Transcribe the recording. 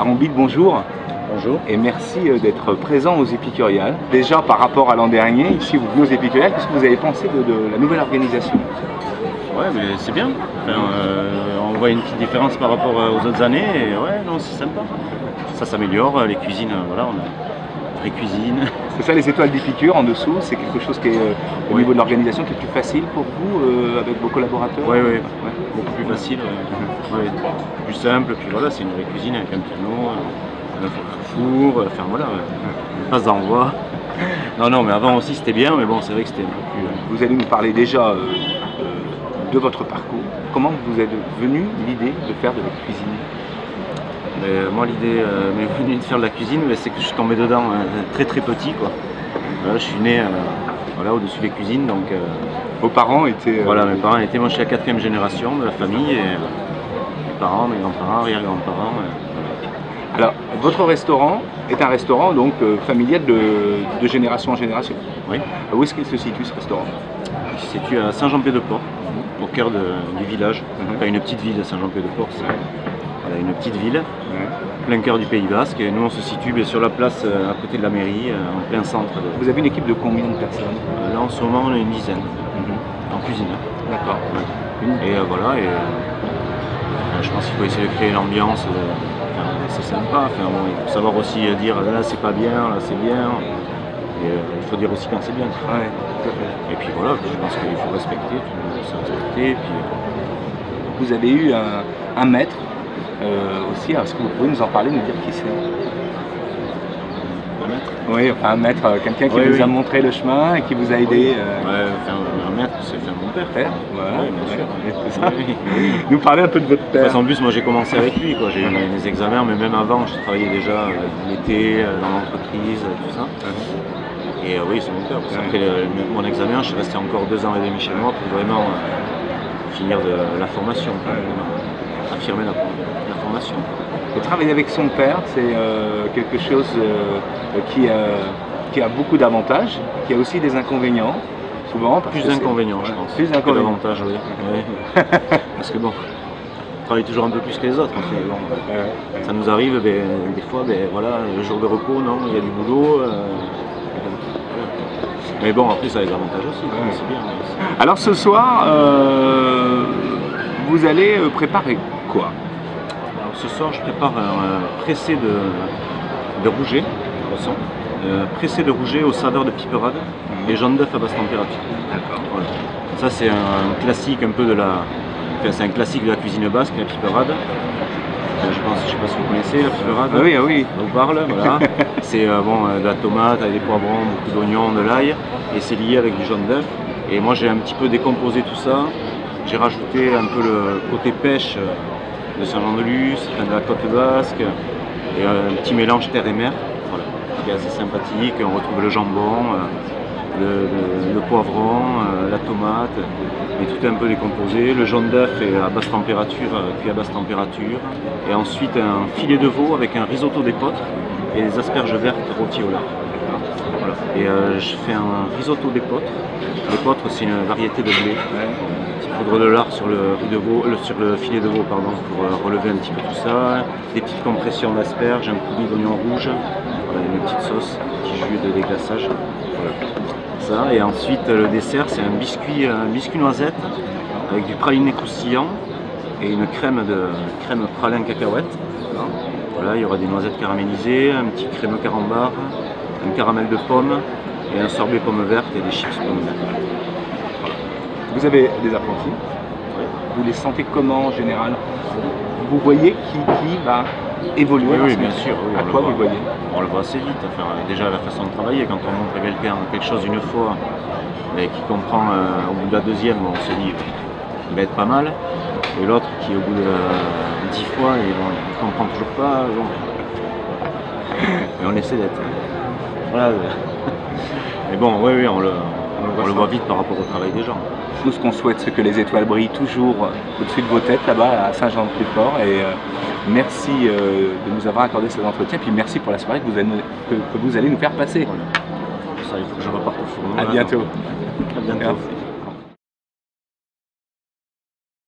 Arambide, bonjour. Bonjour. Et merci d'être présent aux Épicuriales. Déjà par rapport à l'an dernier, ici vous venez aux Épicuriales, qu'est-ce que vous avez pensé de la nouvelle organisation? Ouais, mais c'est bien. Enfin, on voit une petite différence par rapport aux autres années et ouais, non, c'est sympa. Ça s'améliore, les cuisines, voilà, on a une vraie cuisine. C'est ça, les étoiles d'Épicure en dessous, c'est quelque chose qui est au niveau de l'organisation qui est plus facile pour vous avec vos collaborateurs? Oui, beaucoup plus facile, ouais, plus simple, puis voilà, c'est une vraie cuisine avec un piano, un four, enfin voilà, une passe d'envoi. Non, mais avant aussi c'était bien, mais bon, c'est vrai que c'était un peu plus... Vous allez nous parler déjà de votre parcours. Comment vous êtes venu l'idée de faire de la cuisine? Moi, l'idée m'est venue de faire de la cuisine, c'est que je suis tombé dedans très petit, quoi. Voilà, je suis né voilà, au-dessus des cuisines, donc... Vos parents étaient... Voilà, mes parents étaient, moi je suis la 4e génération de la famille, et mes parents, mes grands-parents, arrière-grands-parents. Alors, votre restaurant est un restaurant donc familial de génération en génération. Oui. Où est-ce qu'il se situe ce restaurant? Il se situe à Saint-Jean-Pied-de-Port, au cœur du village. Enfin, une petite ville, Saint-Jean-Pied-de-Port, c'est voilà, une petite ville, plein cœur du Pays Basque. Et nous on se situe sur la place à côté de la mairie, en plein centre. Vous avez une équipe de combien de personnes? Là en ce moment on est une dizaine, en cuisine. D'accord. Et voilà, je pense qu'il faut essayer de créer une ambiance. C'est sympa, enfin, bon, il faut savoir aussi dire là c'est pas bien, là c'est bien, et il faut dire aussi quand c'est bien. Ouais, tout à fait. Et puis voilà, je pense qu'il faut respecter, tout le monde s'est respecté. Puis... Vous avez eu un maître aussi, est-ce que vous pouvez nous en parler, nous dire qui c'est? Un maître? Oui, enfin un maître, quelqu'un qui vous a montré le chemin et qui vous a aidé. Ouais, enfin, un maître, c'est mon père. Voilà, oui, bien sûr. C'est ça. Oui. Nous parler un peu de votre père. En plus, moi j'ai commencé avec lui, j'ai eu mes examens, mais même avant, je travaillais déjà l'été dans l'entreprise, tout ça. Et oui, c'est mon père. Parce qu'après mon examen, je suis resté encore 2 ans et demi chez moi pour vraiment finir de la formation, affirmer la formation. Et travailler avec son père, c'est quelque chose qui a beaucoup d'avantages, qui a aussi des inconvénients, souvent. Plus d'inconvénients, je pense. Plus d'inconvénients. D'avantages, oui. Parce que bon, on travaille toujours un peu plus que les autres. Ça nous arrive, des fois, voilà, le jour de repos, non, il y a du boulot. Mais bon, après, ça a des avantages aussi, c'est bien. Alors ce soir, vous allez préparer quoi? Alors, ce soir, je prépare un pressé de rouget, poisson. Pressé de rouget aux saveurs de piperade et jaune d'œuf à basse température. D'accord. Voilà. Ça, c'est un classique un peu de la... Enfin, c'est un classique de la cuisine basque, la piperade. Je sais pas si vous connaissez la piperade. Oui. On vous parle, voilà. C'est de la tomate, avec des poivrons, beaucoup d'oignons, de l'ail, et c'est lié avec du jaune d'œuf. Et moi j'ai un petit peu décomposé tout ça. J'ai rajouté un peu le côté pêche de Saint-Jean-de-Luz, de la côte basque, et un petit mélange terre et mer, voilà, qui est assez sympathique. On retrouve le jambon, le poivron, la tomate, et tout est un peu décomposé. Le jaune d'œuf est à basse température, cuit à basse température. Et ensuite un filet de veau avec un risotto d'épeautre et des asperges vertes rôties au lard. Voilà. Et je fais un risotto d'épeautre. L'épeautre, c'est une variété de blé. Je poudre de lard sur le filet de veau, pardon, pour relever un petit peu tout ça. Des petites compressions d'asperges, un coulis d'oignon rouge, voilà, une petite sauce, un petit jus de déglaçage. Voilà. Ça. Et ensuite le dessert, c'est un biscuit noisette avec du praliné croustillant et une crème pralin cacahuète. Voilà, il y aura des noisettes caramélisées, un petit crémeux carambar, un caramel de pomme et un sorbet pomme verte et des chips pommes vertes. Voilà. Vous avez des apprentis? Oui. Vous les sentez comment en général? Vous voyez qui va évoluer? Oui, bien sûr. Oui, à quoi vous voyez? On le voit assez vite. Enfin, déjà la façon de travailler, quand on montre à quelqu'un quelque chose une fois et qui comprend au bout de la deuxième, on se dit il va être pas mal. Et l'autre qui au bout de 10 fois, il ne comprend toujours pas. Bon. Mais on essaie d'être... Voilà. Mais bon, oui, on le voit vite par rapport au travail des gens. Nous, ce qu'on souhaite, c'est que les étoiles brillent toujours au-dessus de vos têtes, là-bas, à Saint-Jean-de-Pied-de-Port. Et merci de nous avoir accordé cet entretien. Puis merci pour la soirée que vous allez nous faire passer. Voilà. Ça, il faut que je reparte au four. À bientôt. À bientôt. Merci.